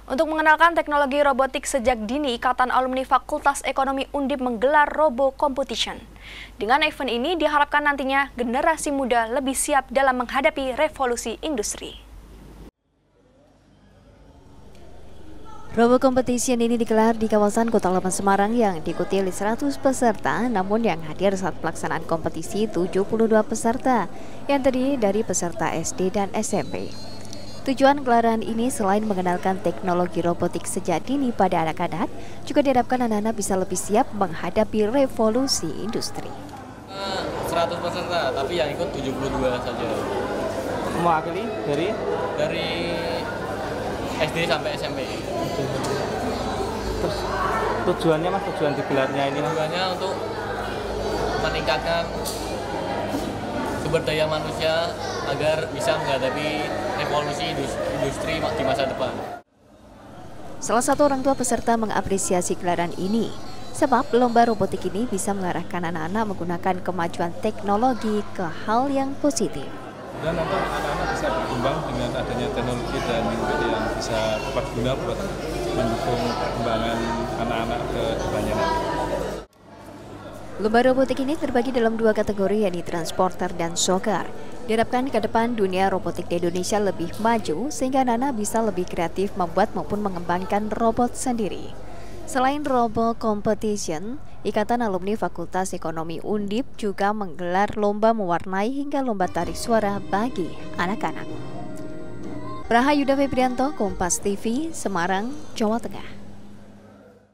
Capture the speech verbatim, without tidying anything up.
Untuk mengenalkan teknologi robotik sejak dini, Ikatan Alumni Fakultas Ekonomi Undip menggelar Robo Competition. Dengan event ini diharapkan nantinya generasi muda lebih siap dalam menghadapi revolusi industri. Robo Competition ini digelar di kawasan Kota Lama Semarang yang diikuti oleh seratus peserta, namun yang hadir saat pelaksanaan kompetisi tujuh puluh dua peserta yang terdiri dari peserta S D dan S M P. Tujuan gelaran ini selain mengenalkan teknologi robotik sejak dini pada anak-anak, juga diharapkan anak-anak bisa lebih siap menghadapi revolusi industri. seratus peserta, tapi yang ikut tujuh puluh dua saja. Mewakili dari? Dari S D sampai S M P. Terus tujuannya mas, tujuan digelarnya ini? Tujuannya untuk meningkatkan sumber daya manusia agar bisa menghadapi revolusi industri di masa depan. Salah satu orang tua peserta mengapresiasi gelaran ini, sebab lomba robotik ini bisa mengarahkan anak-anak menggunakan kemajuan teknologi ke hal yang positif. Dan nanti anak-anak bisa berkembang dengan adanya teknologi dan yang bisa tepat guna buat mendukung perkembangan anak-anak ke depannya nanti. Lomba robotik ini terbagi dalam dua kategori, yakni transporter dan soccer. Diharapkan ke depan dunia robotik di Indonesia lebih maju sehingga anak-anak bisa lebih kreatif membuat maupun mengembangkan robot sendiri. Selain Robo Competition, Ikatan Alumni Fakultas Ekonomi Undip juga menggelar lomba mewarnai hingga lomba tarik suara bagi anak-anak. Prahayuda Febrianto, Kompas T V, Semarang, Jawa Tengah.